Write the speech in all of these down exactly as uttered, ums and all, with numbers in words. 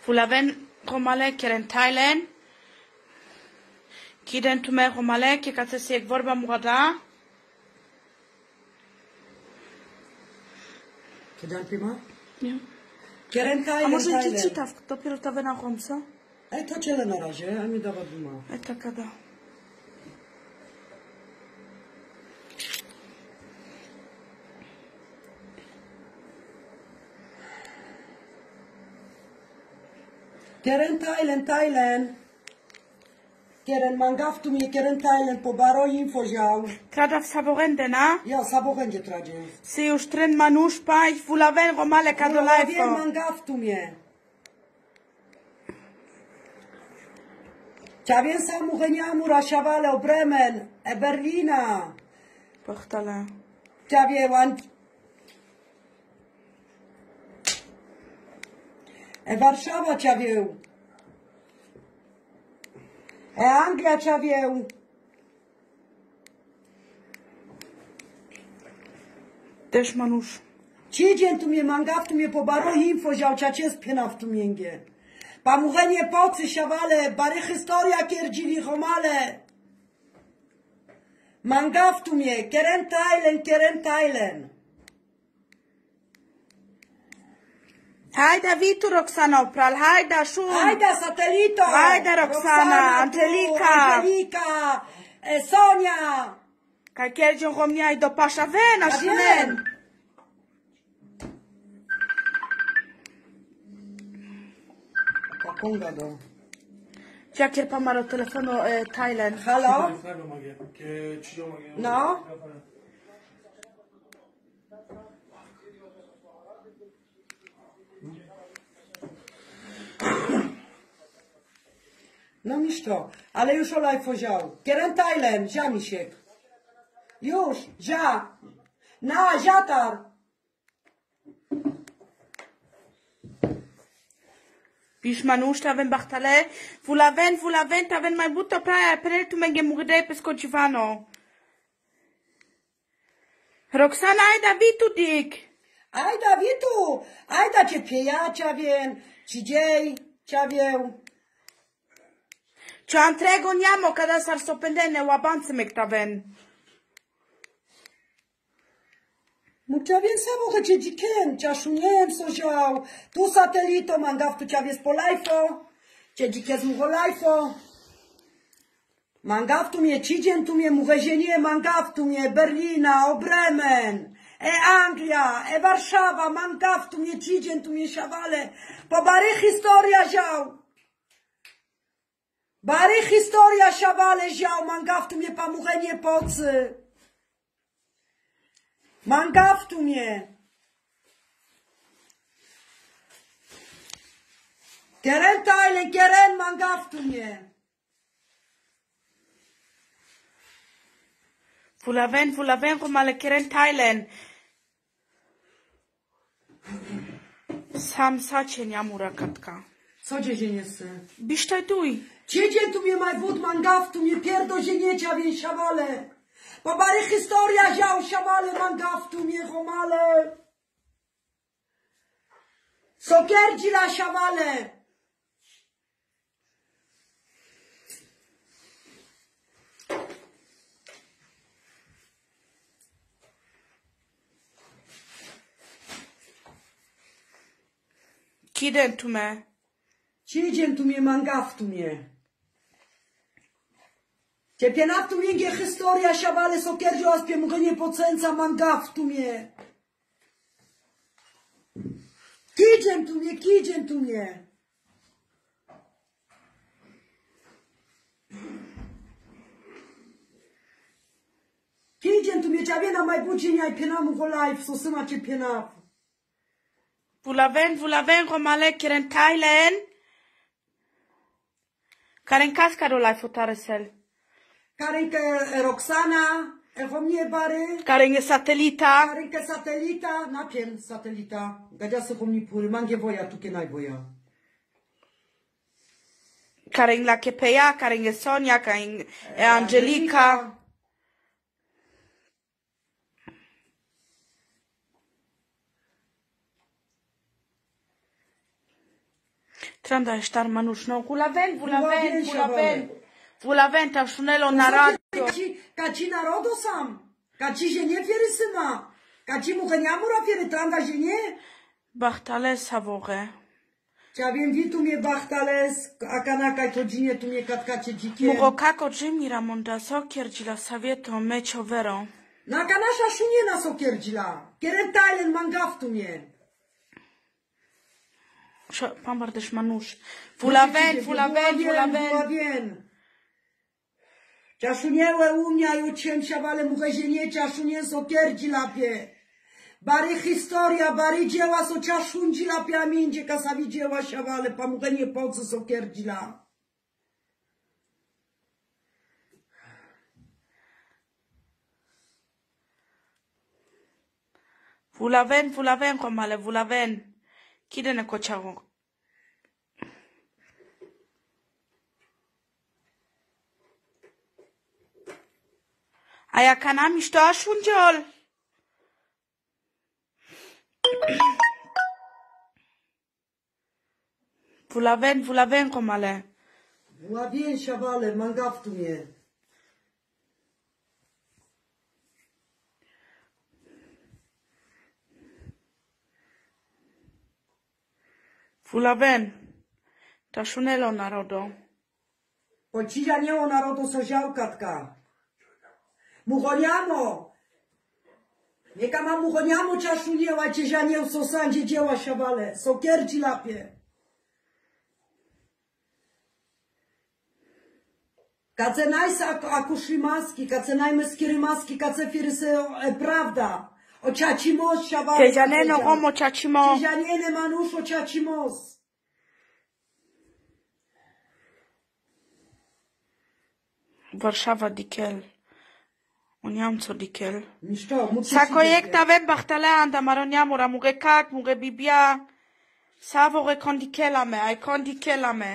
Fulaven romale keren Thailand. Kiden tume romale ki katesiek vorba murada. Kiedan pima? Nie. Keren Thailand. A może ci czytaw, dopiero to na romsa? E to ciele na razie, a mi dawa duma. E taka da. Keren Thailand, Thailand. Keren mangaf tu mi keren Thailand po baro info ział. Krada w saborende, na? Ja sabochędzie tradzie. Si już tren manusz pa i fulaven romale Wiem kadolajfo. mangaf tu mnie. Ciawien samu heniamu rasiawale o Bremen, e Berlina. Pochtale. Ciawie wan... E Warszawa ciawieł. E Anglia ciawieł. Też manusz. Ciedzien tu mnie mangaf tu mnie po baro info ział ciacie spiena w tu mięgie. Pamuchenie pocy siawale, bary historia kierdzili homale. Mangaf tu mnie, keren Thailand, keren Thailand. Hajda Witu Roxana opral, hajda Szum. Hajda Satelito. Hajda Roxana, Angelika. Angelika, e, Sonia. Kaj kierdzią romnia i do pasza wena, Ja szmen. wiem. Pakunga do. Jakier pamaro telefonu e, Thailand. Halo? No? No miś to, ale już olaj poział. Keren Thailand, zia misiek. Już, zia. Na, ziatar. Bisz manusz tawen bachtale. Fulaven, fulaven, tawen mai buto praia prel tu menge mugdej peskočivano. Roxana, ajda Witu dik. Ajda Witu, ajda cię pieja, ciawien, ci dziej, ciawieł. Čo antrego niamo kada sar sopendene łabance mek tawen. Mu ciawien samo cię dzikiem, ciaszuniem so ział. Tu satelito, mangaf tu ciawies po lajfo. Cie dzikie z mucho lajfo. Mangaf tu mnie cidzien, tu mnie muchezienie, mangaf tu mnie Berlina, o Bremen. E Anglia, e Warszawa, mangaf tu mnie cidzien, tu mnie siawale. Po bary historia ział. Bary historia siawale ział, mangaf tu mnie pamuchenie pocy. Mangaf tu mnie. Keren Thailand, keren mangaf tu mnie. Fulaven, fulaven romale keren Thailand. Sam sacie niamura katka. Co dzieje nie sy? Bisz taj tuj. Ciedzien tu mnie maj wód mangaf tu mnie pierdo zieniecza wie siawale. Po bary historia ział siawale mangaf tu mnie homale. Sokierdzi la siawale. Kiden tu me. Ciedzien tu mnie mangaf tu mnie. Ciepienaw tu mnie historia siawale sokierdzi ospie mgnie pocenca mangaf tu mnie. Kidzien tu mnie, kidzien tu mnie. Kidzien tu mnie ciawiena majbudzienia i pienamu go life, so syma cię pienaw. Fulaven, fulaven romale keren Thailand. Karen kaskaro lai fotaresel. Karinkę Roxana, echo mnie bary. Karen je satelita. Karinkę satelita, napien satelita. Gadzia se pomni pury, mangie woja, tukie najwoja. Karen la kepeja, Karen je Sonia, Karen je Angelika. Tranda estar manush no kulaven, vulaven, Vulaven, vulaven. shavale. Vulaven ta shunelo na radio. Kaci narodo sam. Kaci ženie fieri syma. Kaci mu geniamura fieri tranda ženie. Bachtale savore. Cia wiem vi tu mnie bachtales, a kanaka to dzinie tu mnie katkacie dzikie. Mugo kako Jimmy Ramonda sokierdzila savieto mecho vero. Na kanasza szunie na sokierdzila. Kieren tailen mangaf tu mnie. Pambardesz manusz. Vulaven, vulaven, vulaven. Vulaven. Cia szuniełe umnia i uciem siawale muche żenie, cia szunie sokierdzila pie. Bary historia, bary dzieła, so cia szundzila pie amindzie, kasawi dzieła siawale, pa muche nie poco sokierdzila. Vulaven, vulaven komale, vulaven. Kide ne kochago. Aya kanam işte şunjol. Vulaven, vulaven komale. Vulaven siawale, mangaf tu mnie. Vulaven. Ta szunelo narodo. Pociża nie o narodu soziałkatka. Muchoniamo. Nieka ma muchoniamo czaszu nie łacie żanie w sosandzie dzieła siawale. Sokierci lapie. Kace najsa akuszymaski, kace najmeskirymaski, kace firyse e, prawda. O ciacimos siawale. Tejaneno homo ciacimo. Tejanene manusz o ciacimos. Warszawa dikel. Uniamco dikel. Niszto, muszę Sakojekta wen bachtale anda maroniamura muge kak muge bibia. Savore kondikelame, ai kondikelame.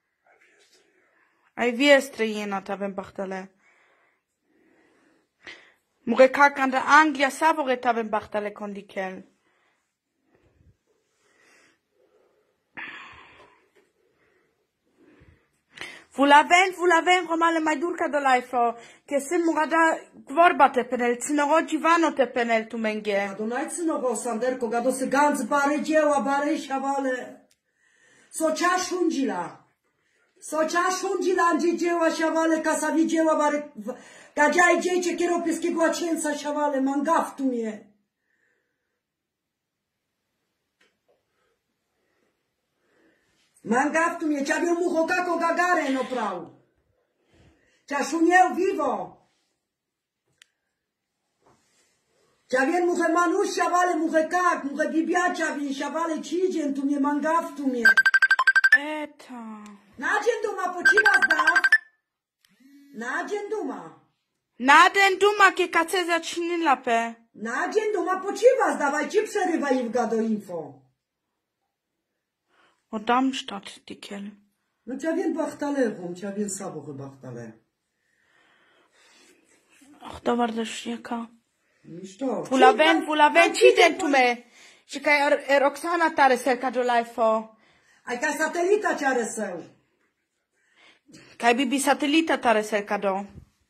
Ai viestre jena ta wen bachtale. Muge kak anda Anglia savore ta wen bachtale kondikel. Vulaven, vulaven, komale majdurka do lajfo. Kesim mugada gvorba te penel, cinogo dzivano te penel tu menge. Gado najcynogo sanderko, gado se gans bare dzieła, bare siawale. So cia szundzila. So cia szundzila, gdzie dzieła siawale, kasawi dzieła, bare... Gadziaj dziecię, kieropieskiego łacięca siawale, mangaf tu mnie. Mangaf tu mnie, cia bił mucho kako gagare no prał. Cia szunieł vivo. Cia wiem muche manusz siawale, muche kak, muche bibiacia wien siawale cidzien tu mnie, mangaf tu mnie. Eta. Nadzien duma pociwa zdaw. Nadzien duma. Naden duma ke kace zacznin lape. Nadzien duma pociwa zdawaj, ci przerywaj w gado info. O Darmstadt dikel. No cia wiem bachtale, hom, cia wiem sabo chyba bachtale. Ach, da war das jaka. Niszto. Vulaven, vulaven, ciden tu me. Czekaj, er Oksana tare selka do lajfo. Aj ka satelita cia reseł. Kaj bibi satelita tare selka do.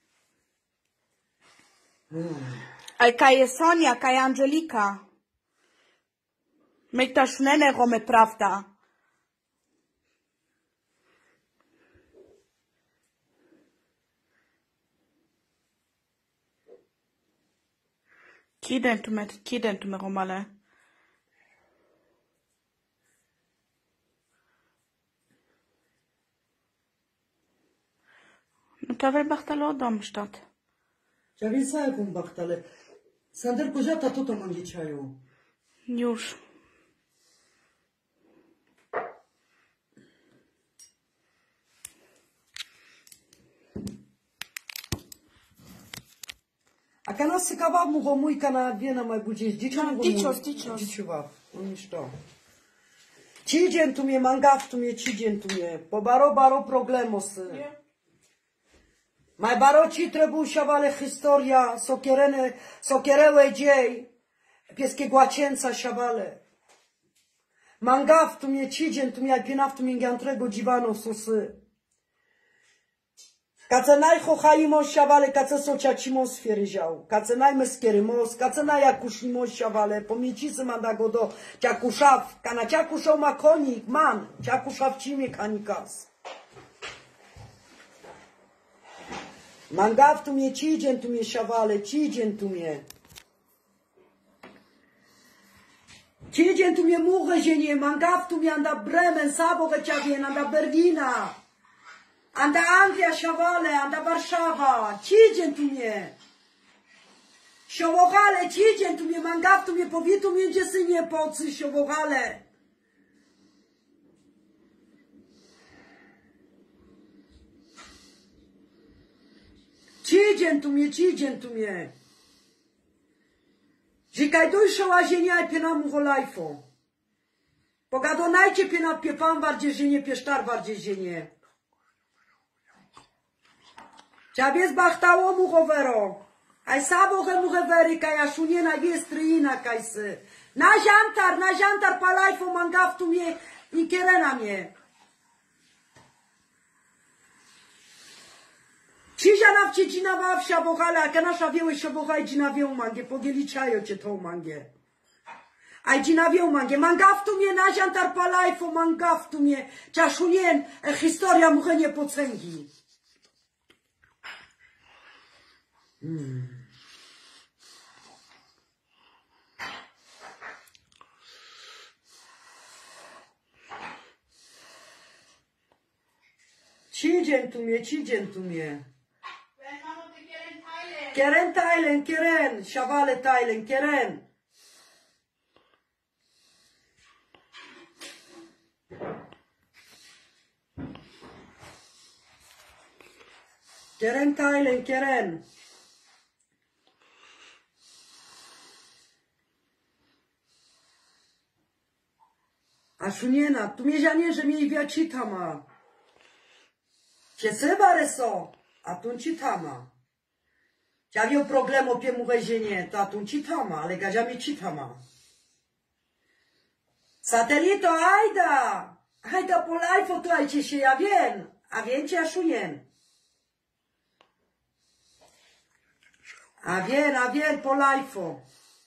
Aj kaj je Sonia, kaj Angelika. Mek ta sznene rome prawda. Kiden tu me, kiden tu me romale. No ta vel bachtalo Darmstadt. Cia wiem sa jaką bachtale. Sanderko, żata to to mam dzieciaju. Już. A kana se kebab mu mój kana wiena maj budzieć dzieciu. Dicios, dicios. Diciuwa. On niszto. Cidzien tu mnie, mangaf tu mnie, cidzien tu mnie. Po baro baro problemosy. Maj baro ci trebu siawale historia, sokierene, sokierełe dziej. Pieskie głacięca siawale. Mangaf tu mnie cidzien, tu mnie pienaf, tu mnie giantrego dziwano sosy. Kace najchochali mos siawale, kace socia cimos fieryział. Kace najmeskiery mos, kace najakuszli mos siawale. Pomiecicy manda go do ciakuszaw. Kana ciakuszał ma konik, man. Ciakuszaw cimie kanikas. Mangaf tu mnie cidzien, tu mnie siawale, cidzien tu mnie. Cidzien tu mnie muche zienie, mangaf tu mnie anda Bremen, Saboche ciabien, anda Berlina. Anda Anglia siawale, anda Warszawa, cidzien tu mnie. Siowochale, cidzien tu mnie, mangaf tu mnie, powitu mnie, gdzie synie pocy, siowochale. Cidzien tu mnie, cidzien tu mnie. Zikaj dojsza łazienia i piena mu holajfo. Pogadonajcie piena piepan bardziej zienie, piesztar bardziej zienie. Ciabie zbachtało mu hovero. Aj saboche mu hevery, kaj aszunie na wiestrina kajsy. Na żantar, na żantar palajfo mangaf tu mnie i kierena mnie. Cizia na wcie dzina wawsia bohale, a kanasza wieły się bohaj dzina wieł mangie, pogieliczają cię tą mangie. Aj dzina wieł mangie, mangaf tu mnie na żantar palajfo, mangaf tu mnie, czaszunien, e, historia muche nie pocęgi. Hmm. Cidzien tu mnie, cidzien tu mnie. Keren Thailand, keren, siawale Thailand, keren. Keren Thailand, keren. A szuniena, tu mnie żanie, że mnie wiacita ma. Cię bareso, a tu ci tama. Ciavio problemo pie mu vezienie, to tu ci tama, ale gadzia mi ci tama. Satelito, ajda! Ajda po lajfo tu ajcie się, ja wiem. A wiecie, a szunien. A wiem, a wiem po lajfo.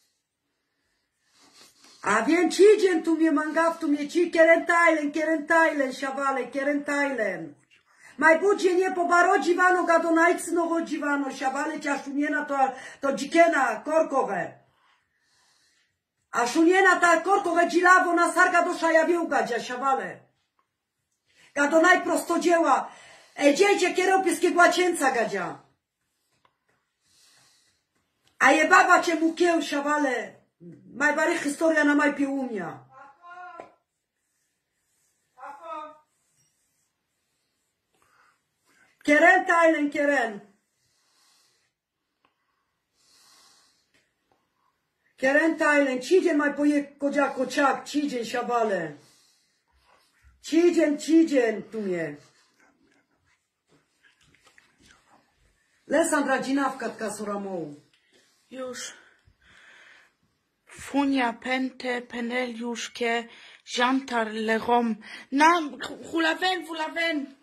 A wiem, ci idzie tu mnie mangaf, tu mnie ci, keren Thailand, keren Thailand, siawale, keren Thailand. Maj budzie nie po barodziwano, gadonajcy no chodziwano, siawale cia szuniena to, to dzikiena, korkowe. A szuniena ta korkowe dzilawo na sarga do szajawieł gadzia, siawale. Gadonaj prosto dzieła, e dziecię kieropieskie głacieńca gadzia. A je baba cię mu kieł, siawale. Maj bary historia na maj piłumia. Keren Thailand, keren. Keren Thailand, cidzien maj poje kodzia kociak, cidzien siawale. Cidzien, cidzien tu mnie. Lesandra dzinawka tka soramą. Już. Funia, pente, peneliuszkie, żantar, lerom. Nam, hulawen, hulawen.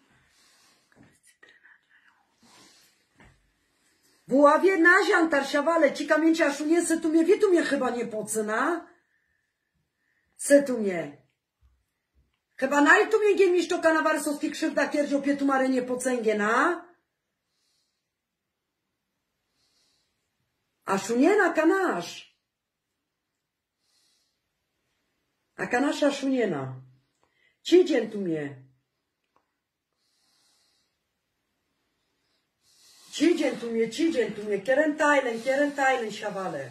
Buławie na żantar, siawale, ci kamięcia szunie, se tu mnie, wie tu mnie chyba nie pocyna. Se tu mnie. Chyba naj tu mnie giemisz to kanawarsowski krzywda kierdzio pietumary nie pocęgie, na? A szuniena kanasz. A kanasza szuniena. Cidzien tu mnie. Cidzien tu mnie, cidzien tu mnie. Keren Thailand, keren Thailand, siawale.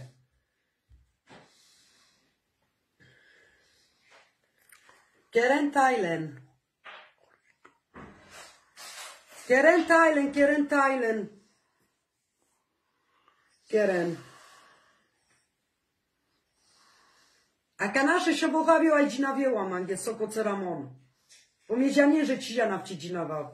Keren Thailand. Keren Thailand, keren Thailand. Keren. A kanasze się bohawił, a dzinawiała mangie, soko ceramon. Pomiedzianie, że ci ja nawci dzinawał.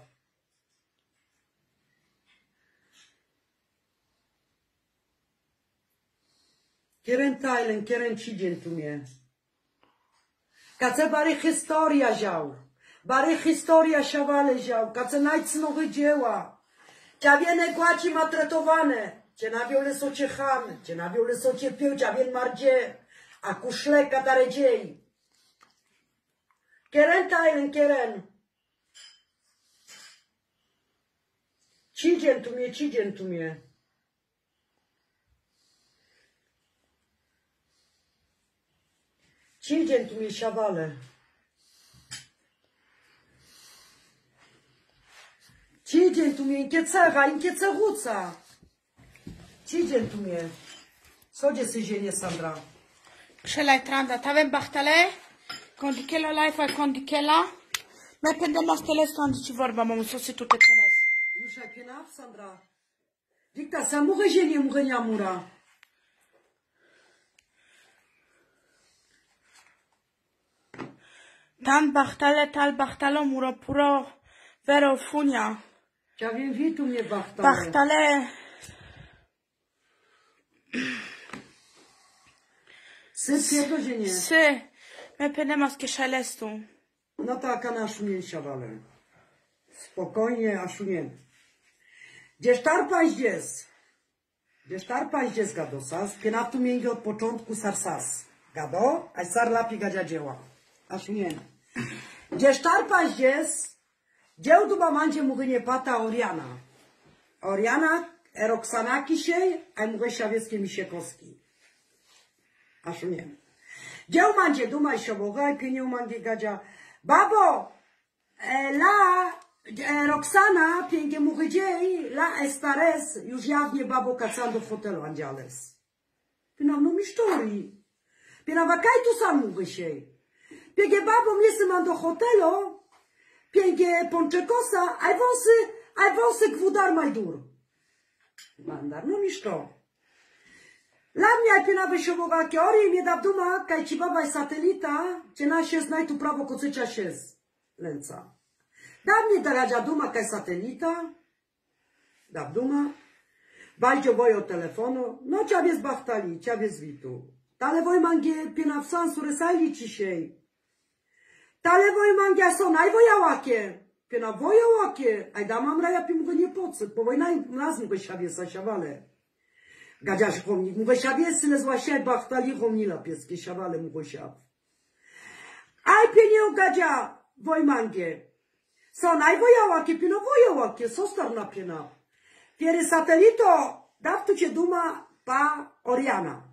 Keren Thailand, keren cidzien tu mnie. Kace bary historia ział. Bary historia siawale ział. Kace najcnowe dzieła. Ciawiene głaci matretowane. Cie nawiole socie ham. Cie nawiole socie pił. Ciawien mardzie. A kuszle katare dziej. Kieren tajlen, kieren. Cidzien tu mnie, cidzien tu mnie. Cidzien tu mnie siawale. Cidzien tu mnie, inkie cecha, inkie cechuca. Cidzien tu mnie. Sodzie syzienie, Sandra. Krzela tranda, tawem bachtale, kondikela life, kondikela. Me pendemos telestran ci vorba, mamu sosi tu te tenes. Już jak pienaf, Sandra. Dikta, samugę zienie mugenia mura. Tan bachtale, tal bachtalo, muro puro, vero funia. Ja wiem, wie tu mnie bachtale. Bachtale. Sy piego zienie. Sy, me pendemos que szelestu. No tak, a naszu nie siawale. Spokojnie, aszu nie. Gdzie sztarpa idziesz? Gdzie sztarpa idziesz, gadosas? Pienaf tu mięgi od początku sarsas. Gado, a sar lapi gadzia dzieła. Aszu nie. Gdzie sztarpa idziesz? Dzieł tu bamandzie mógł nie pata Oriana. Oriana, Roxana kisiej, a mógł siawieckie misiekoski. Aszu nie. Dzieł mandzie dumaj się boga i pieniął mandzie gadzia. Babo, e, la e, Roxana, pięknie mógł dzień, la estares, już jawnie babo kacam do hotelu andziales. Pinam no mi sztori. Pinam wakaj tu sam mógł się. Pięknie babo mnie mam do hotelu, pięknie ponczekosa, aj wąsy, aj wąsy gwudar majdur. Mandar, no mi szto. Dla mnie, piena wysiowowa teorii, mnie da duma, kaj ci baba satelita, cie na się znaj tu prawo kocycia się z lęca. Da mnie da radzia duma, kaj satelita, da duma, bajdzio wojo telefonu, no ciawie zbachtali, ciawie zwitu. Tale woj mangie, piena w sansu resajli dzisiaj. Tale woj mangia są najwojałakie, piena wojałakie, aj da mam raja pi go nie pocy, bo woj nas mógł siawie sasiawale. Gadziasz chomnik, mówię siawie, syle zła siać, bachtali chomnila pieskie, siawale mówię siaw. Aj pieniądz gadzia, wojmangie. Co najwojałakie, pino wojałakie, co star na piena. Piery satelito, daw tu cię duma, pa Oriana.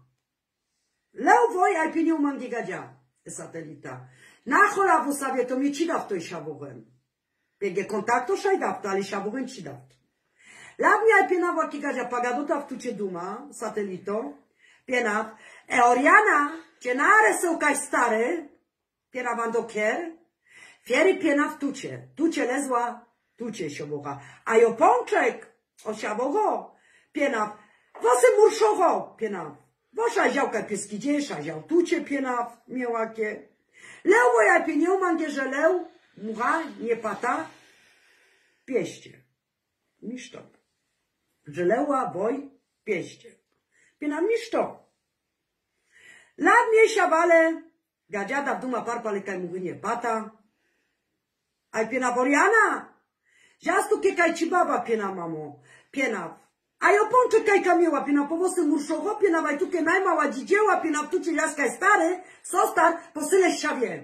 Leo woj, aj pieniądz mangie gadzia, satelita. Na chola w ustawie to mnie ci daw to i siawowem. Biegnie kontakto szaj daw to, ale siawowem ci daw. Labnia pienawa kigadzia pagaduta w tucie duma, satelito, pienaw, e Oriana, cienare są kaj stary, pienawan do kier, fiery pienaw tucie, tucie lezła, tucie siobocha, a jo pączek, osiabogo, pienaw, wosy murszogo, pienaw, wosia ziałka pieski dziesza, ział tucie pienaw, miałakie, lewo ja pieniądz mangie, że lew, mucha, nie pata, pieście, misztok. Żeleła, boj, pieście. Piena miszto. La mnie siawale, gadziada duma parpa lekaj mówi nie pata. Aj piena Boriana. Ziastu kiekaj ci baba piena mamo. Piena. A jo pączek kaj kamiła, piena powosy murszowo, piena wajtukie najmała dzidzieła, piena w tuci laskaj stary, sostar, posyle siawie.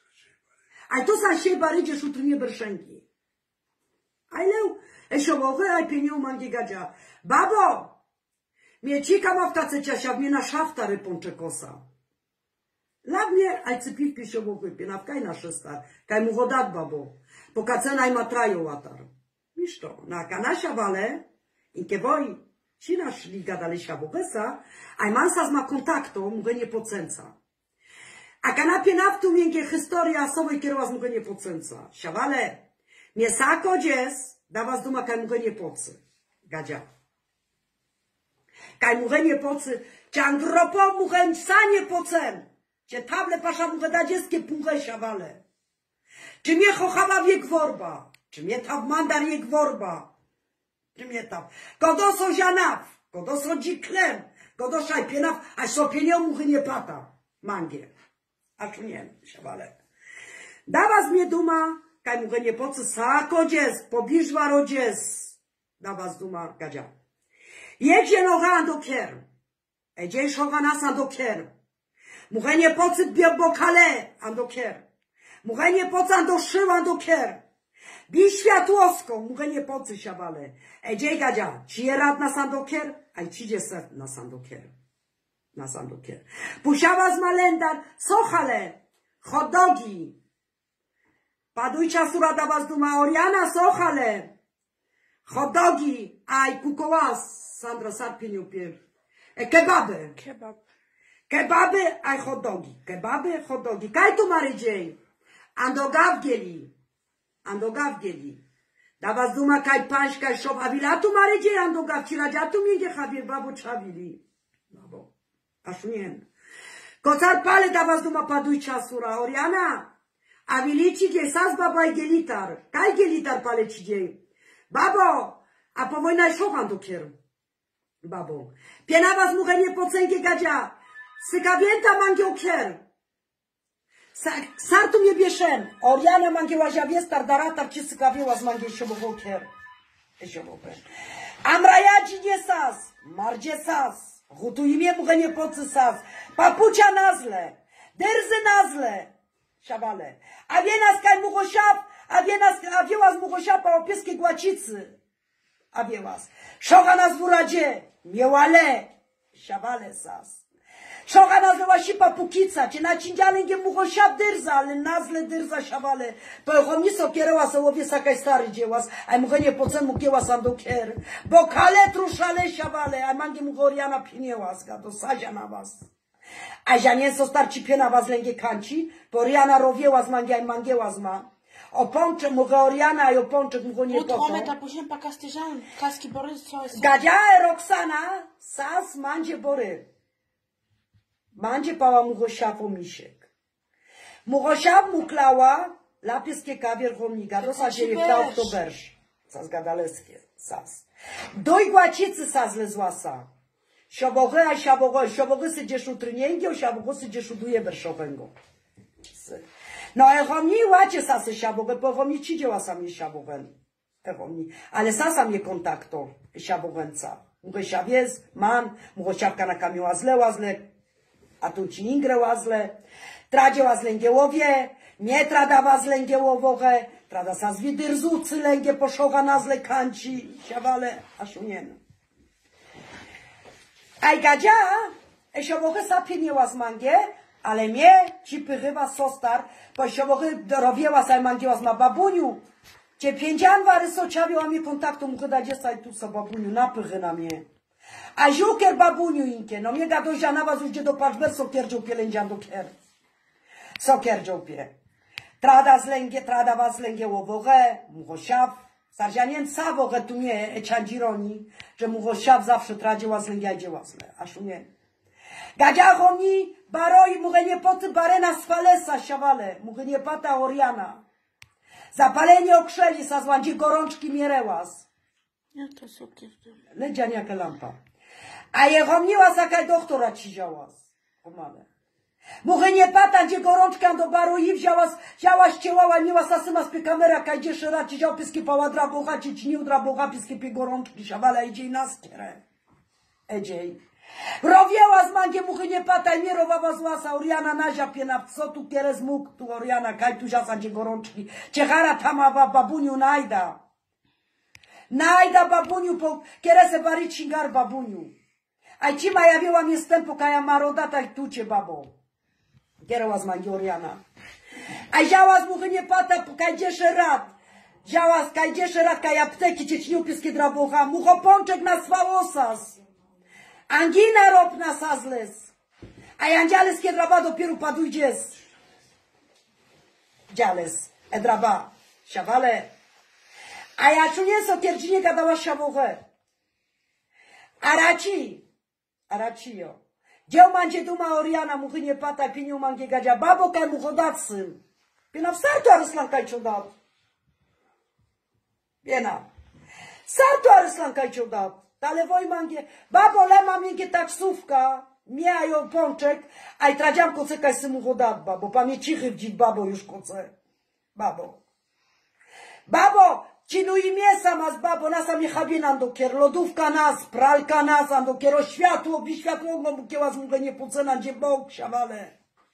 Aj to sam się barydzie szutrunie berszenki. Aj leł. Esiowowy, aj pieniądz mangie gadzia. Babo! Mnie cika ma w tace ciasia, mnie na szafta rypączekosa. Dla mnie, aj cypiw piesiowowy, pienawkaj na szestar. Kaj mu wodat, babo. Pokacenaj matrajo łatar. Misz to, na kanasia wale, inkie woj, ci nasz liga dalej siabobesa, aj mansas ma kontakto, mogę nie pocenca. A kanapie naftu miękkie historia, soboj kierowas mogę nie pocenca. Siawale, mnie sako dzies, da was duma, kaj mogę nie pocy. Gadzia. Kaj mogę nie pocy, ciang ropo mogę sanie pocen. Cie table pasza mogę da dzieckie pungę siawale. Czy mnie chochała wiek worba? Czy mnie tam mandar wiek worba? Czy mnie tam? Kodoso zianaw, kodoso dziklem, kodoszaj pienaw, a so pieniądz mogę nie pata. Mangie. a tu nie, siawale. Dawas mnie duma, kaj mu nie pocy sako dzies, pobliżwa rodzies. Dawas duma, gadzia. Jedzie noga do kier. Edziej szoga nas do kier. Muchę nie pocy biobokale, do kier. Muchę nie pocy do szyła do kier. Bi światłowską, muchę nie pocy siawale. Edziej gadzia, ci je rad na sandokier, a ci je se na sandokier. Na sandokier. Pusiała z malendar, sochale, hot dogi. Padujcia sura da was duma Oriana, sochale. Hot dogi, aj kukołas, Sandra Sarpieniu pier. E kebaby. Kebab. Kebaby, aj hot dogi. Kebaby, hot dogi. Kaj tu mary dzień? Ando gawgieli. Ando gawgieli. Da was duma kaj pańska szop, a wila tu mary dzień, ando gawci radzia tu mnie chabie, babo czawili. Babo. Aż nie. Kocar pale da was duma padujcia sura Oriana. A wilici gesas babaj gelitar. Kaj gelitar pale ci dzień? Babo, a po wojna szokan do kier. Babo. Piena was muchę nie pocenkie gadzia. Sykawięta mangią kier. Sartu mnie bieszem. Oriana mangiła ziawiestar daratar ci sykawiła z mangią siobową kier. Amrajadzi nie sas. Mardzie sas. Hutu imię muchę nie pocy sas. Papucia nazle. Derzy nazle. Siawale. A wiena skaj muchosiap. A wiena, a wieła z muchosiapa o pieskie głacicy. A wiełas. Szoga nas w uradzie. Miałale. Siawale sas. Szoga nazwała sipa pukica. Cię na cindzialęgie muchosiap dyrza. Ale nazle dyrza siawale. Pochomniso kiereła sołowie sakaj stary dziełas. A muchę nie pocen mu kieła sandokier. Bo kale truszale siawale. A mangie muchoriana pinieła. Zgado sazia na was. A zianienso starci piena was lęgie kanci. Bo riana rowiała z mangia i mangieła z ma. O pączek mu Oriana i o pączek mu nie Ut po ome ta później pa kastyżan, kaski Borys, co jest? Gadziae Roxana, sas mandzie bory. Mandzie pała mu siapo misiek. Mu siap mu klała, lapieskie kawier chomnika, do sadzie je wtał to berż. Sas gadaleskie, sas. Doj głacicy sas lezłasa. Siobochy, a siabochy, siobochy sy dzieszu trynięgio, siabochy sy dzieszu duje berszowego. No, echomni łacie sasy siabogę, bo echomni ci dzieła sami siabogę. Echomni. Ale sasa mnie kontakto siabogęca. Muchę siawiez, man, muchę siabka na kamiu łazle, łazle, a tu ci ingre łazle. Tradzie łazle ngiełowie, nie trada łazle ngiełowowe, trada sa zwidyrzucy lęgie poszoga nazle kanci, siawale, a szunien. Aj gadzia, e siabogę sapie nie łazmangie, ale mnie ci pychywa sostar, bo siobochy robiła saj mangiła z ma babuniu. Cie pięcian wary sociawiła mnie kontaktu, mu chyba dziecaj tu so babuniu, napychy na mnie. A ziukier babuniu inkie, no mnie gado ziana was już do paczber sokierdzią pielędzian do kier. Sokierdzią pie. Trada zlęgie, trada was zlęgie łowowe, muchosiaw. Sarzianien sawowe tu nie, eciandzironi, że muchosiaw zawsze tradziła zlęgia i dzieła zle, aż nie. Gadziachomni, baroi, muchę nie poty barena z falesa, siawale, muchę nie pata Oriana. Zapalenie okrzeli, sa złandzie gorączki mierełas. Ja to sukier. Ledzia jaka lampa. A jechomniła zakaj doktora ci działas. Omale. Muchę nie pata, gdzie gorączka do baroi wzięła, wzięła, ściełała, nieła sasyma z pie kamera, kajdzie szera, ci wziął piskie pała drabocha, ci ci nie drabocha, piskie pie gorączki, siawale, idzie nas kierę. Edziej. Rowiała z mangie muchy nie pataj, nie rowała z łasa, Oriana nazia piena, co tu kierez mógł, tu Oriana, kaj tu ziasa gdzie gorączki, ciechara tamawa babuniu najda. Najda babuniu, po kierese baricingar babuniu. A ci ma jawiła mnie stępu, kaja maroda, tak tu cię babo. Kierowa z mangie Oriana. A ziała z muchy nie pata, kaj dziesze rad. Ziała z kaj dziesze rad, kaj apteki, cieczniu piskie drabocha, mucho pączek na swałosas. Angina rob na sazles. A jandziales kiedraba dopiero padujdzies. Dziales, edraba, siawale. A ja czuję so kierdzinie gadała siawoche. A raci, a racio. Dzieł mandzie duma Oriana, muchy nie pata, pieniu mangie gadzia, babo kaj muchodacy. Piena w sartu aryslan kaj czodat. Piena. Sartu aryslan kaj czodat. Ale woj mangie, babo le mam miękkie taksówka. miają pączek, a i tradziam koce kaj symu wodadba, bo pamięcichy w dziś babo już koce. Babo. Babo, cinu i mięsa mas babo, nas a mnie chabienan dokier, lodówka nas, pralka nas, a dokiero światło, bi światło, no mu kiełas mu nie pocena, gdzie Bóg, siawale.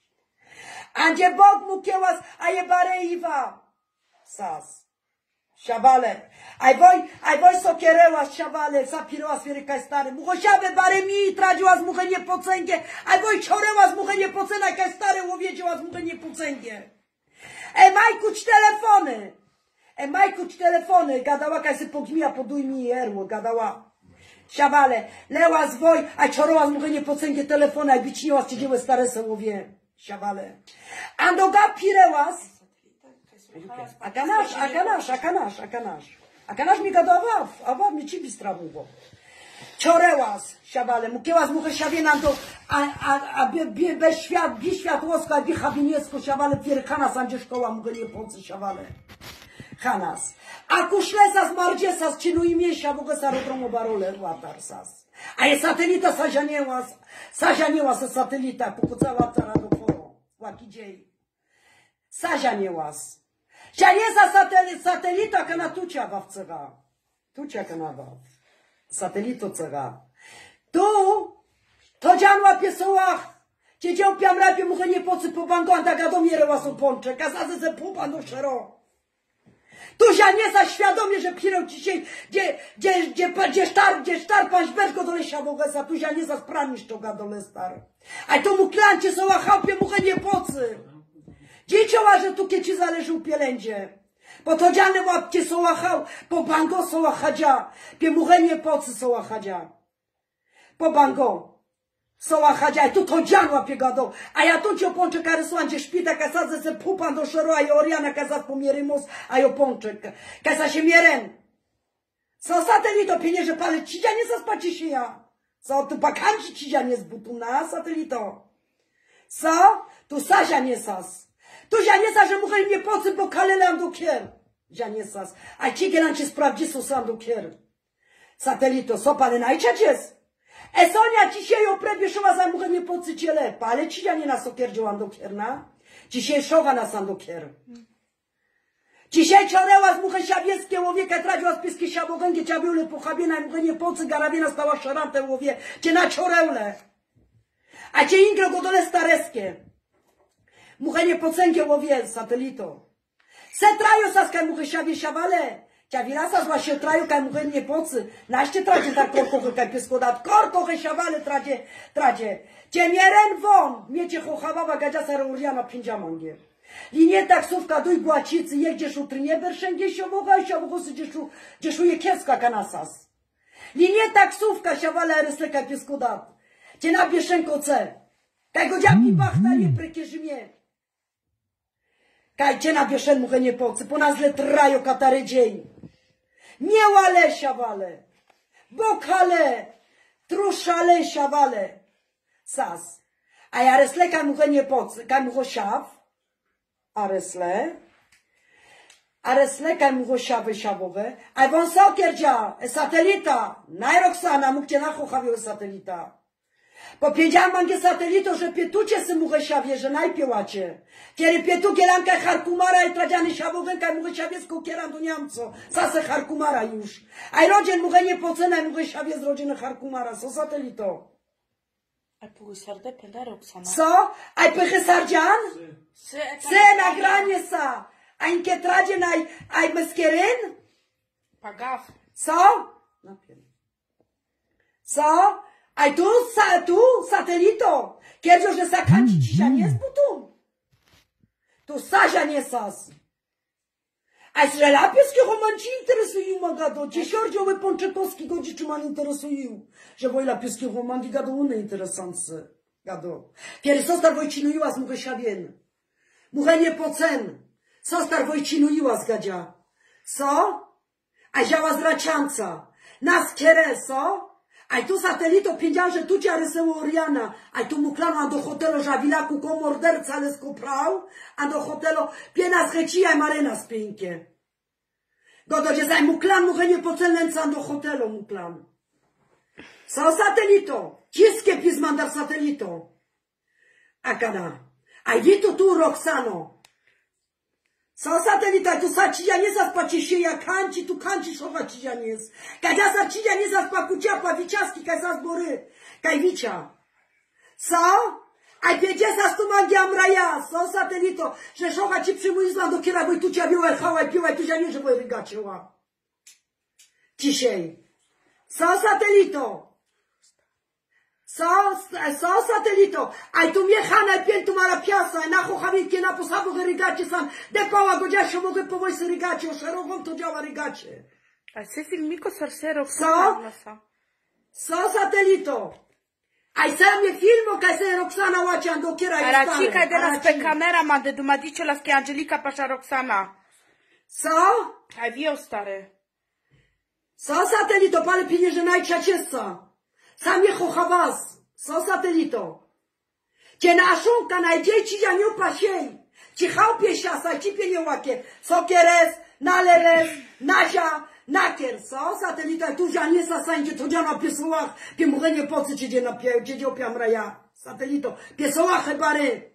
A gdzie Bóg mu kiełas, a je bare iwa. Sas. Siawale. Aj woj, aj woj sokiereła, siawale, zapireła swierykaj stary. Mucho siawe bare mi, tradziła z muchę nie pocęgie. Aj woj czoreła z muchę nie pocena, kaj stary łowiedziała z muchę nie pocęgie. E majku ci telefony. E majku ci telefony. Gadała kaj se pogmija, poduj mi jerło, gadała. Siawale. Leła z woj, aj czoroła z muchę nie pocęgie telefony, aj biciniła z ciedziełe stare se łowie. Siawale. Andoga pirełas. A kanasz, a kanasz, a kanasz, a kanasz. A kanasz mi gadował, a wam mi ci bistra mówił. Czorełas, siawale, mukiełas muchę siawienan to, a, a, a be, be, bez świat, bi światłosko, a bi chabiniesko, siawale, pier Hanas, andzie szkoła muchę nie pocy, siawale. Hanas. A kuszlesa z mardziesa, z czynu i miesia, mogę sa rodromo barole, łatar sas. A je satelita sazianieła, sazianieła se satelita, pokucała tara do poro, łaki dziej. Sazianiełas. Sianiesa satelit, satelita kana tucia wawcega. Tucia kana waw. Satelito cega. Tu, to dzianła piesołach. Cie dzieł piam rapie muchę nie pocy po bango, a daga do miereła są pącze. Kazaze ze pupa no szero. Tu sianiesa świadomie, że pireł dzisiaj, gdzie, gdzie, gdzie, gdzie sztar, gdzie sztar pan śbeszko do lesia bogesa. Tu sianiesa spranisz czoga do lestar. A tu mu klancie soła chałpie muchę nie pocy. Dziecioła, że tu kieci zależy u pielędzie. Bo to dziane łapcie sołachał, po bango sołachadzia. Pie muchę nie pocy sołachadzia. Po bango sołachadzia. I tu to dzian łapie gadą. A ja tu cię pączek karysłan, gdzie szpita, kasadzę se pupan do szoro, a i oriana kazać po miery most, a jo pączek. Kasa się mieren. Co satelito, pienięże pale, cidzia nie zaspaci się ja. Co tu pakanci cidzia nie zbutu na satelito. Co? Tu sazia nie sas. Tu zianiesa, że muchę nie pocy, bo kalelam do kier. Zianesas. A ci gielan cię sprawdzi, co sam do kier. Satelito, so pale najczać jest. E Sonia dzisiaj oprebieszyła za muchę nie pocy ciele. Ale ci ja nie na sokier działam do kier, na? Dzisiaj szowa na sam do kier. Dzisiaj czoreła z muchę siawieckie łowieka, tradziła z pieskie siabogęgie, ciabiule pochabiena, muchę nie pocy, garabiena stała szarantę łowie. Cię na czoreule. A cię ingro godole stareskie. Muchę nie pocęgie łowie, satelito. Se traju saskaj muchę siawie siawale. Ciawirasa zła się traju, kaj muchę nie pocy. Naście tracie tak korkoche kaj pieskodat. Korkoche siawale tracie, tracie. Cie mieren won. Miecie chochawawa gadziasa reuriana piędziamangie. Linie taksówka duj błacicy, je gdzieś utrynie berszęgie siowoga i siowogosy gdzieś uje kieska kanasas. Linie taksówka siawale rysleka pieskodat. Cie na bieszenko ce. Kaj go dziaki bachta je prekierzymie. Kaj cię na bieszen muchę nie pocy, po nas le trajo katary dzień. Nie łale siawale, bokale, truszale siawale. Sas. A ja resle kaj muchę nie pocy, kaj mucho siaw. A resle. A resle kaj mucho siawy siawowe. A won sokier dzia, satelita. Najroksana, mógł na chochawił satelita. Powiedziałam mangie satelito, że pietucie sy muchę siawie, że najpiełacie. Kiedy pietu kielanka harkumara i tradziany siawowęka muchę siawie skokieran do niamco. Sase harkumara już. A i rodzin muchę nie pocena muchę siawie z rodziny harkumara. Co satelito? A puły sarde penda Roxana. Co? A i pychy sardzian? Se nagranie sa. A inkie tradzie naj, a i meskieryn? Pagaw. Co? Co? A tu, sa, tu, satelito, kiedy że sakanci dzisiaj nie jest butu. Tu sazia nie sas. A z relapieskie romanci interesują magado. Dziesiąrdzioły pączekowski godzi czy man interesują. Że woj lapieskie romanki gado one interesujące. Gado. Kiedy sostar wojcinuiła z muchę siawien. Muchę nie pocen. Sostar wojcinuiła z gadzia. Co? A ziała z racianca. Nas kiereso. A tu satelito piędział, że tu cię ryseło Oriana. A tu mu klano do hotelu żawilaku ko morderca ale skoprał. A do hotelu piena z hecija i marena z piękie. Godo, że zaj mu klan muchę nie pocelnęca do hotelu mu klan. Co satelito? Ciskie pismandar satelito. Akana. A vito tu Roxano. Sa satelita tu sa cia nie zaspaci się ja kanci tu kanci szowa cia nie jest. Kadzia sa cia nie zaspa kuciapa wiciaski kaj sa zbory. Kaj wicia. Sa? A wiedzie sa stu mangiam raja. Sa satelito. Że szowa ci przyjmuj zla do kiera, bo tu cia biłe hałaj piłaj tu cia nie, że bo rygaciła. Dzisiaj. Sa satelito. Sa, sa satelito. Aj tu mnie hana piętu mala piasa. Na chochavitkie na posabu rygacie sam. Depała godzia się mogę po wojsy rygacie. O szeroką to działa rygacie. A se filmiko sarsero. Co? Sa satelito. Aj samie filmo kaj se Roxana łacian do kiera i stale. Aracika de las pe kamera ma de dumadicio las que Angelica pasza Roxana. Co? Aj wio stary. Sa satelito, pale pienięży najczaciesca. Samie chochawas. Sa satelito. Cie na szunka najdziej ci ja nie pasiej. Ci chałpie siasa, ci pieniąłakie. Sokieres, naleres, nazia, nakier. Sa satelito, tu ja nie sasańcie, to ja na piesołach. Piemuchenie pocy ci gdzie na pie, gdzie opiam raja. Satelito, piesołach hebary.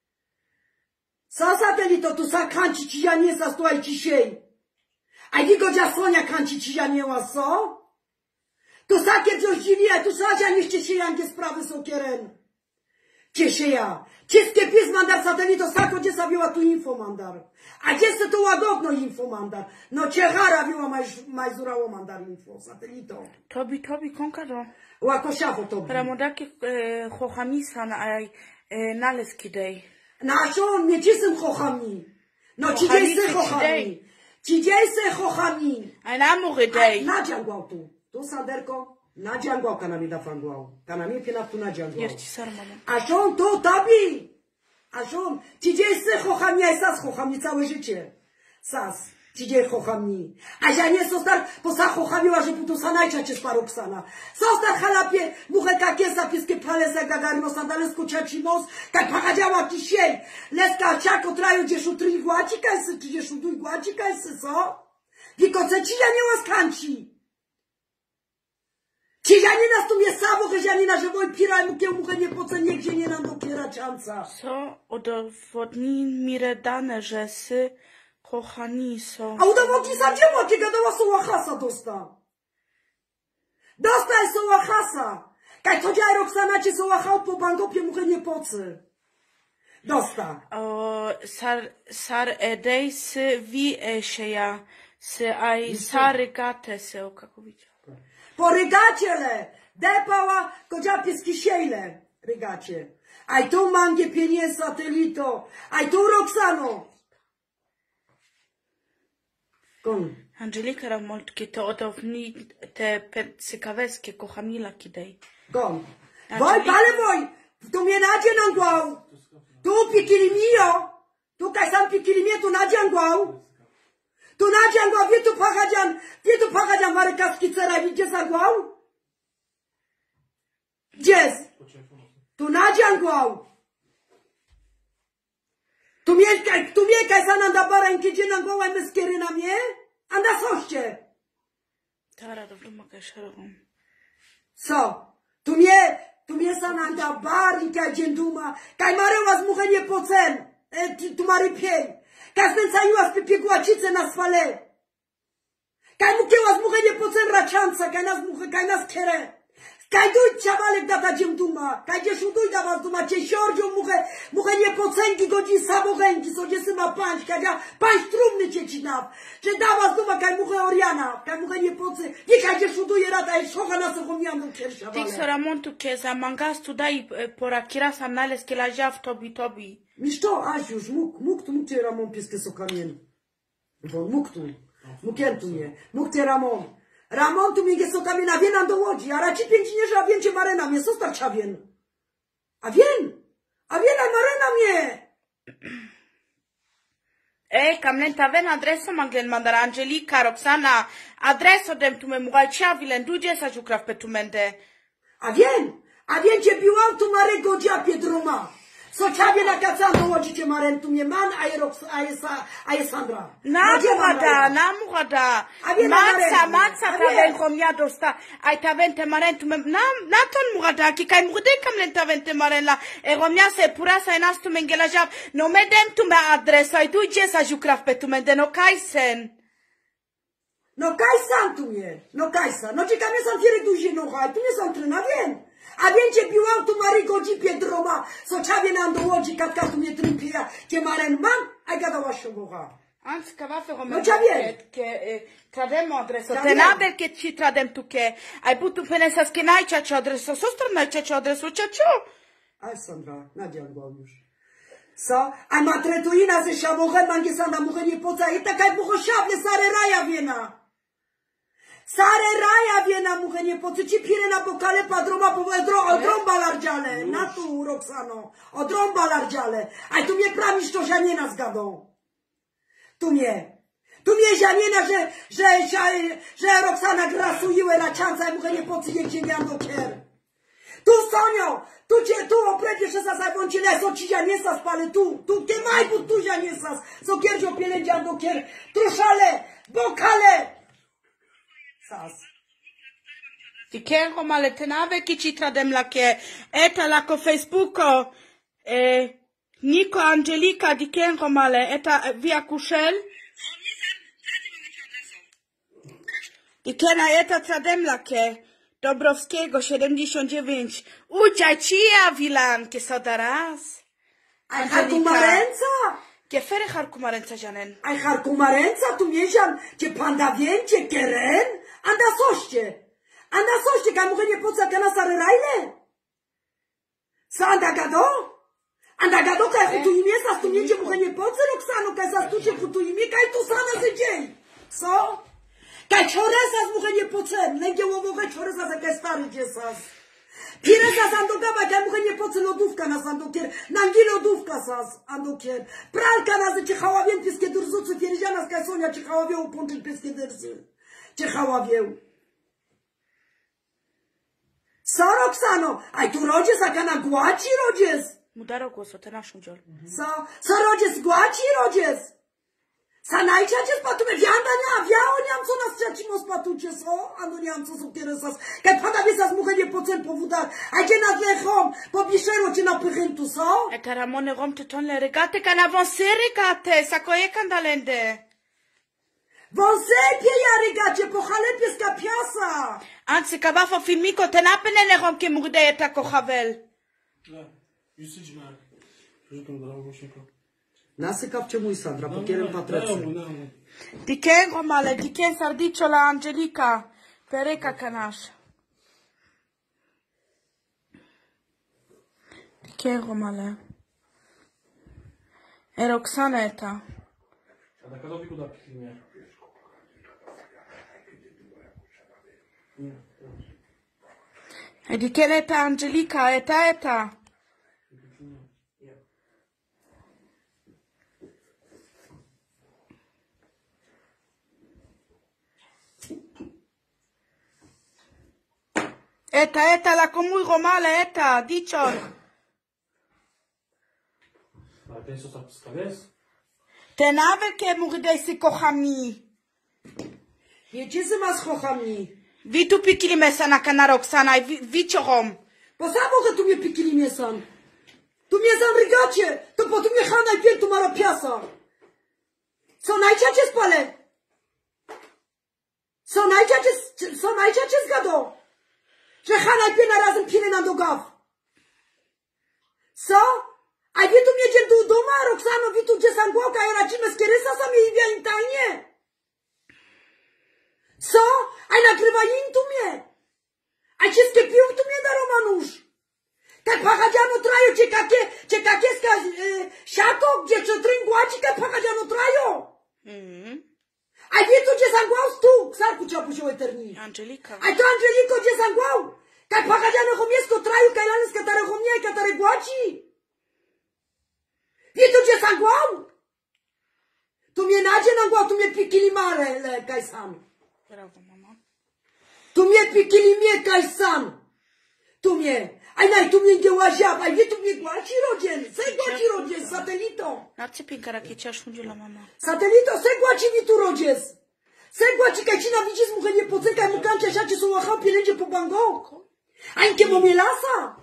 Sa satelito, tu sa kanci ci ja nie sastuaj ci siej. A digo dzia Sonia kanci ci ja nie łaso? Tu sakie wziąździwi, a tu sadzia niście się jankie sprawy są kieren. Ciesie ja. Ciskie pismandar satelito sako gdzie sabiła tu infomandar. A gdzie se to łagodno infomandar? No ciechara biła majzurało mandar info satelito. Tobi, tobi, konkado. Łakosiawo tobi. Pramodaki chochamisa na naleski dej. Na co on mnie cisym chochami? No ci dziej se chochami. Ci dziej se chochami. A na mury dej. Na dziangłał tu. Tu sanderko. Na dziangłał kanami da fangłał. Kanami piena tu na dziangłał. Jerci sarmana. A żon to tabi. A żon. Ci dziej se chochami, a sas chochami całe życie. Sas. Ci dziej chochami. A ja nie sostar, po sa chochamiła, że tu sanajcza cię sparoksana. Sostar halapie, muchę kakiesa, pieskie palese, gagarino, sandalesku, ciaci nos, kaj pachadziała ci siej. Leska ciako traju, gdzie szutry gładzi, kaj sy, gdzie szutuj gładzi, kaj sy, co? Wikoce ci ja nie łaskanci. Ci ja nie nas tu mnie sabo, że ja nie na żywoj piraj, mukie muchę nie poce, nigdzie nie nam do kieraczanca. Co udowodni mi redane, że sy kochani są. A udowodni sam dzieło, kiedy gadała soła hasa dosta. Dostaj soła hasa. Kaj to dziaj Roxana ci soła hał po bangopie muchę nie pocy. Dosta. O, sar, sar edej sy vi eszeja, sy aj sarygate sy, o kako widział. Po rygacie le, depała, kodzia pieski siejle, rygacie. Aj tu mangie pieniędzy satelito, aj tu Roxano. Kon. Angelika ramoltki to odowni te cykaweskie kochamila kidej. Kon. Woj, pale woj, tu mnie nadzie nangłał. Tu pikili mio, tu kaj sam pikili mnie tu nadziangłał. Tu nadziangłał, wie tu pachadzian, wie tu pachadzian marykaski cera, gdzie zagłał? Gdzież? Tu nadziangłał. Tu mieszkaj, tu mieszkaj za nanda barańki, gdzie nangłałem myskiery na mnie? A na soście. Tara, to wymagaj szerogą. Co? Tu mnie, tu mnie za nanda barańki, gdzie duma, kaj maryła z muchę nie pocen, e, tu mary piej. Kaj znęcaiła z piegłacice na swale. Kaj mukiała z muchę nie pocen raczanca, kaj nas muchę, kaj nas kierę. Kaj duj ciawalek data dziem duma, kaj gdzieś uduj da was duma, cie siordzią muchę, muchę nie pocenki godzin samochęki, co gdzie syma pańś, kaj ja pańś trumny cię ci naw. Czy da was duma, kaj muchę oriana, kaj muchę nie pocy, nie kaj gdzieś uduje rata i szocha na sochomianą kiersza wale. Tik soramontu ke za mangastu daj pora kirasa nales ke lazia w tobi tobi. Misz to, Asiusz, mógł, mógł tu, mógł cię Ramon pieskie sokamien. Mógł tu, mógł tu mnie, mógł cię Ramon. Ramon tu mnie sokamien, a wienam do łodzi, a raci pięcinie, a więcie marena mnie, zostaw czawien. A wien, a wiena marena mnie. Ej, kamlenta ven adreso manglen mandar Angelika, Roxana, adreso dem tu me mugaj ciawilen, dudzie sa żukraw petumende. A wien, a więcie biłał tu mare godzia Piedroma. So ciebie na kacando łodzicie Maren, tu mnie man, a je Rox, a je Sa, a je Sandra. Na murada, na murada. Matsa, matsa taven komia dosta. Ai taven te Maren, tu me, na, na ton murada, ki kai murde kam len taven te Maren la. E romia se pura sa enas tu mengela jav. No me dem tu me adresa, i tu jesa jukraf pe tu me de no kaisen. No kajsan tu mnie, no kajsan. No ciekawe są firy duży no haj, tu nie są tryna, wiem. A wiem, biłam tu Mary godzi Piedroma, so ciebie nam do łodzi, katka tu mnie trympija, kie Maren man, a gadała się boha. Anzi, cava ferro No ciebie. Che trademo adreso. Te naber che ci tradem tu che hai butu penesa che nai ciaccio adreso, sostro nai ciaccio adreso, ciaccio. Aj Sandra, Nadia już. So, a matretuina ze szabochem, mangie sanda muche nie poca, i taka bucho szable, sare raja wiena. Sare raja wiena muche nie poca, ci pire na bokale padroma, po odrąba lardziale, na tu, Roxano, odrąba lardziale. A tu mnie pramisz, to żaniena zgadą. Tu mnie. Tu mnie żaniena, że, że, że, że Roxana grasuiły na cianca, i muche nie poca, jak się miał do kier. Tu Sonio, tu cię, tu opredzie się za zabącile, so ci ja nie sas, pale tu, tu, te majbu, tu ja nie sas, so kierdzio pielędzia do kier, truszale, bokale, sas. Ti chiego male te nave che ci tradem la che eta la co Facebooko, e, Nico Angelica di chiego male, eta via Kushel. Di kiena eta tradem la che Dobrowskiego siedemdziesiąt dziewięć. Uciaj cia Wilan, che so daras. Aj harkumarenca. Che fere harkumarenca janen. Aj harkumarenca tu miesian, cie panda więcie keren, anda soście. Anda soście, kaj muche nie poca kana sare rajle. Sa anda gado? Anda gado, kaj tu imię, sas tu miecie muche nie poca, Roxano, kaj sas tu cię tu imię, kaj tu sana se dzień. So? Kaj čoresas muche nie pocen, lęgie łowowe čoresas, jaka stary dziesas. Piresas andogaba, kaj muche nie pocen lodówka nas andokier, nangi lodówka sas andokier. Pralka nas cię haławiem pieskie durzucy, pierzianas kaj Sonia cię haławieł połączyć pieskie dyrsy. Cię haławieł. Co Roxano? Aj tu rodzies, a kana głaci rodzies. Mudaro głosu, te naszą dziol. Co? Co rodzies głaci rodzies? Sanajcia cię spatume, wianda nie, wiało niam co nas ciacimo spatucie, so? Ano niam co są kieresas. Kaj pada wiesas muche nie pocen powódar, a gdzie nad lechom, po biszero cię na pychyntu, so? E caramone rom te ton le regate, can avance regate, sakoje kandalende. Wąsy pieja regacie, po chalepie ska piasa. Anzi, cavafo filmico, te napene le rom che murde eta kochavel. Da, justici mare. Ajută-mă de la ușică. Nasykawcie mój Sandra, po kierem patrecy. Di ken romale, di ken sardicio la Angelica, pereca canash. Di ken romale. E Roxana eta. A dacă dau cu da pe E di ken eta Angelica, eta eta. Eta, eta, la comui romale, eta, dicion. Ma penso sta scaves? Te nave che muridei si kochami. Wiecie, że masz chochami. Vi tu pikili mesa na kana Roxana, vi, vi ciorom. Po samo, że tu mnie pikili miesan. Tu mnie zamrygacie, to po tu mnie chana i pier tu mara piasa. Co najciacie spale? Co najciacie, co najciacie zgado? Że chana i piena razem pile na dogaw. Co? A wy tu mnie dzień do doma, Roxano, wy tu gdzie sangłoka, ja racimy z kierysa sami i wia im tajnie. Co? A nagrywa im tu mnie. A wszystkie pił tu mnie da Romanusz. Tak pachadziano trajo, cie kakie, cie kakieska y, siato, gdzie co tryn głaci, tak pachadziano trajo. Mm. A wy tu gdzie sangłał tu, ksarku trzeba pusił eterni. Angelika. A to Angeliko gdzie sangłał. Tak pachadziano chomiesko traju, kajlany z katare chomie, katare głaci. Wy tu gdzie sangłał. Tu mnie nadzie nangłał, tu mnie pikili mare, le, kaj sam. Brawo, mama. Tu mnie pikili mnie, kaj sam. Tu mnie. Aj naj tu mnie nie łazia, aj nie tu mnie głaci rodzien. Se głaci rodzien, satelito. Na cypinka rakiecie aż udziela mama. Satelito, se głaci mi tu rodziec. Se głaci kajcina widzisz mu nie pocykaj mu kancia siacie są łachał pielędzie po bango. Aj kie mo lasa.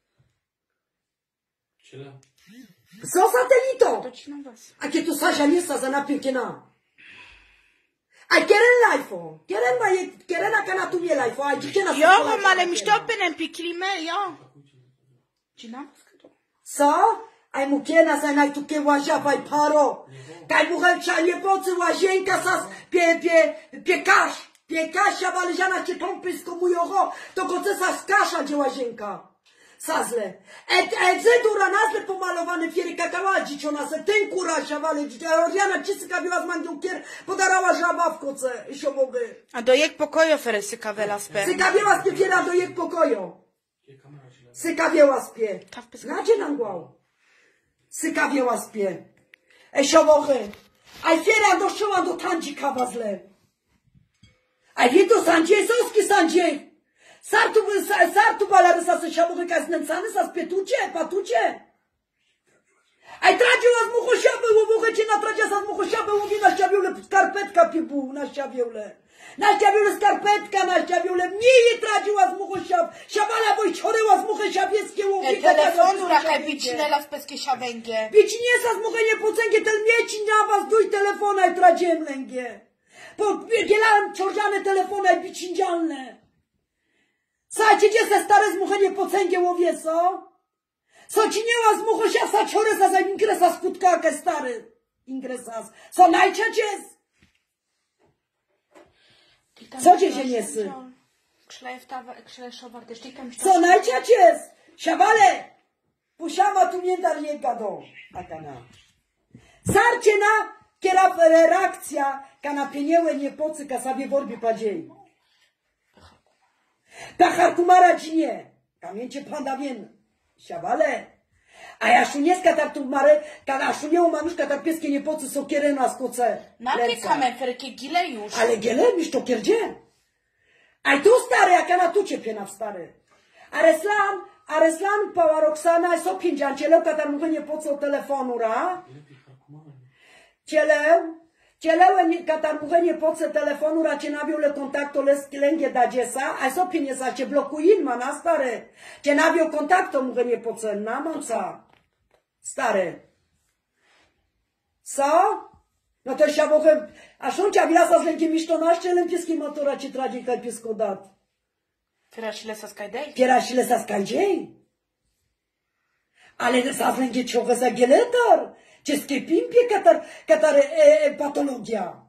Co satelito? Docinam was. A kie tu Sasia nie sa za napiękiena. Aj keren lajfo. Keren ma je, kerena kana tu mnie lajfo. Aj dziewczyna sa. Jo, ale mi stoppen piklimę, jo. Docinam was. Co? Aj mu kiena sa naj tu kie łazia baj paro. Kaj mu helcza nie pocy łazienka sas pie pie piekasz. Piekasia waleziana cię tąpysko mujoho. To koce sas kasza gdzie łazienka. Sazle. Et et zedura nazle pomalowany fiery kakaładzi co nas ten kurasia wale Oriana ciska biła z mangiukier podarała żaba w koce siomowy. A do jak pokoju feresy kawela spe. Syka biała spie fiera do jak pokoju. Syka biała spie. Nadzie nam głał. Syka biała spie. E siomowy. Aj fiera doszła do tandzi kawazle. Aj wie to sandzie soski sandzie. Sartu, sartu balary sa se siamowy kaj znęcany sa spietucie, patucie. Aj tradziła z muchosiaby, łobuchę cię na tradzie sa z muchosiaby, łowi na ściawiule skarpetka pibu, na ściawiule. Na ściawiule skarpetka, na ściawiule, mnie je tradziła z muchosiab. Siabala boj czoryła z muchy siabieckie łowi. E telefonu rakaj bicinela z peskie siawęgie. Bicinie sa z muchy nie pocęgie, tel mieci na was duj telefona i tradziem lęgie. Podzielałem czorzane telefona i bicindzialne. Sacie gdzie se stare zmuchenie pocęgie łowie, co? Co ci nie ma zmuchosia sa cioresa za ingresa skutkaka stary. Ingresas. Co najciaciec? Co cię się nie sy? Co najciaciec? Siawale! Pusiama tu nie dar nie gado. Akana. Sarcie na kiera reakcja kana pienięły nie pocyka sobie worbi padziej. Ta harkumara ci nie. Kamięcie panda wien. Siawale. A ja szunieska ta tu mare, kada szunią manuszka ta pieskie nie pocy są kierena z koce. Napiekamy ferkie gile już. Ale gile miś to kierdzie. Aj tu stary, jak ja na tu ciepie w stary. Areslan, Areslan pała Roxana, so pięćdziesiąt, leuka tam mówię nie poco telefonu, ra? Cieleł, cieleł, katar mówię nie poce telefonu, ra cię nawił le kontakto les lęgie da dziesa, a so pieniądze cię blokuje, ma na stary. Cię nawił kontakto, mówię nie poce, na mamca. Stary. Co? No to się mogę, a szuncia wiasa z lękiem misztonaście, lępieski matura ci tradzi kaj piesko dat. Teraz ile sa skajdej? Teraz ile sa skajdej? Ale sa z lękie ciągle za gieletar. Czeskie pimpie katar, katar e, e, patologia.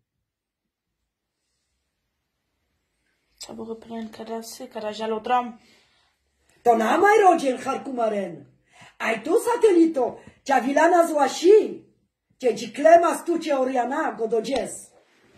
Co było plен kadasy, kada żalodram. To na maj rodziel harkumaren. Aj tu satelito, cia wilana złasi. Cie ci klema stucie Oriana go do dzies.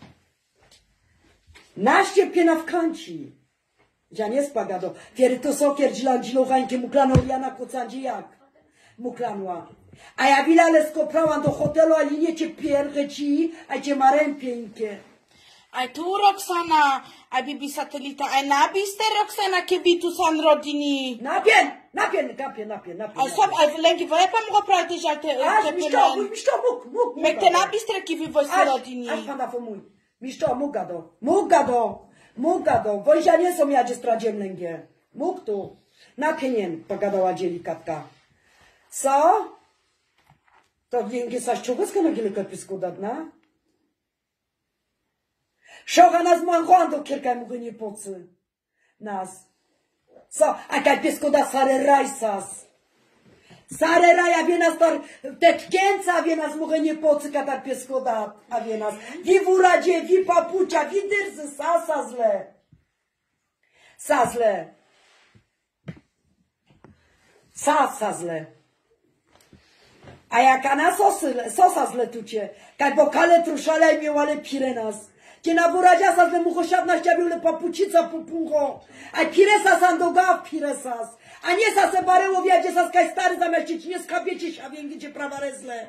Naście piena w kanci. Ja nie spagado. Fiery to sokier dzilan dzilowańkie muklano Oriana kocandzi jak. Muklanła. A ja wilale skoprałam do hotelu, a linie cię pierche ci, a cię marem pięknie. A tu Roxana, a bibi satelita, a nabiste Roxana kebitu san rodini. Napien, napien, napien, napien, napien. A sam, a lęgi woja pan mogła prawie że te Aż miszczo, miszczo, mógł, mógł. Mek te nabiste kiwi wojsko rodini. Aż pana pomój. Miszczo, mógł gado, mógł gado, mógł gado. Wojsia nie są jadzie stradziem lęgie. Mógł tu. Napienien, pogadała dzielikatka. Co? To więgie saścioweska na gielika pisku dadna? Szoga nas mangoan do kierka mógł nie pocy. Nas. Co? A kaj piesko da sare rajsas. Sare raja wie nas tar, te tkięca wie nas mógł nie pocy, katar piesko da, a wie nas. Wi wuradzie, wi papucia, wi dyrsy, sa, sa zle. Sa zle. Sa, sa zle. A jaka na sosy, sosa zletucie, kaj bokale truszale miał, ale pire nas. Cie na buradzia sa zle muchosiadna ściabiule papucica pupucho, a piresa sandoga piresas. A nie sa se bareło wiadzie sa skaj stary zamiast ci nie skapiecie się, a wiecie prawa rezle.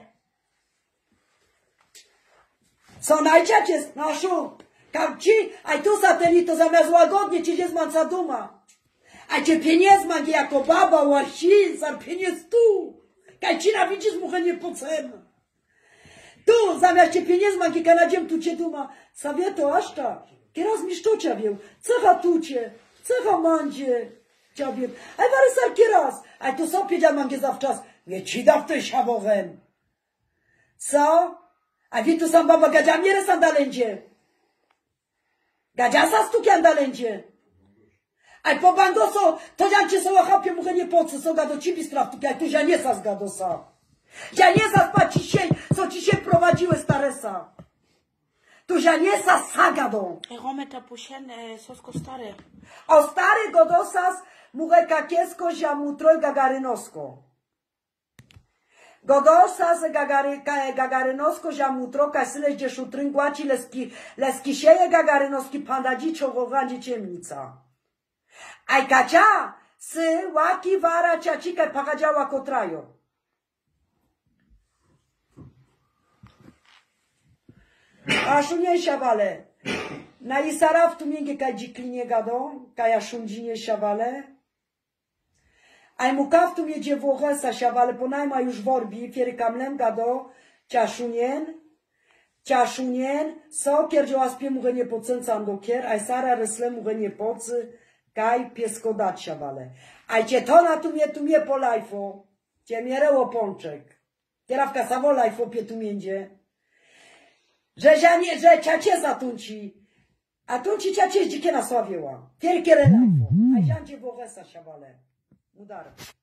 Co najciacie naszu, kam ci, a tu satelito zamiast łagodnie ci jest manca duma. A cię pieniądz ma jako baba łasi, za pieniądz tu. Kajcina widzisz, mucha nie pocem. Tu, zamiast cię pieniądz ma kanadziem, tu cię duma. Savieto, aż tak. Kieraz mi što cię cecha tu cię, cecha mandzie. Cię wiem. A warysar kieraz. A tu są wiedział mangie zawczas. Nie ci da w tej siawowen. Co? A wi tu sam baba gadzia mnie resandalędzie. Gadzia sa stuki andalędzie. A po bangoso, to ja cię so chapie muchę nie pocy, so gado cibi straw, tu tu ja nie sa zgadosa. Ja nie sa spa ci się, co ci się prowadziły staresa. Tu ja nie sa sagadą. Rome ta pusien, sosko stare. O stary godosas, muchę kakiesko, ziamutroj gagarynosko. Godosas gagary, gagarynosko, ziamutro, kasyle, gdzie szutryn głaci, leski, leski sieje gagarynoski, pandadzi, czołgowandzie ciemnica. Aj kacia, sy, łaki, wara, ciacika, pachadziała kotrajo. A szunie siawale. Na isara w tu mięgie kaj dziklinie gado, kaja szundzinie siawale. Aj muka w tu mnie dziewuchesa siawale, ponajma już worbi, fiery kamlem gado, ciaszunien. Ciaszunien, so kierdzioła spie muchę nie pocęcam do kier, aj sara resle muchę nie pocy, kaj piesko dać siawale. Aj cię to na tu mnie, tu mnie po lajfo, cię miereło pączek. Kierawka sawo lajfo pie tu międzie. Że ja nie, że ciacie zatunci. A tunci ciacie dzikie nasławiła. Kierkierę lajfo. A ziandzie wołesa siawale. Udar.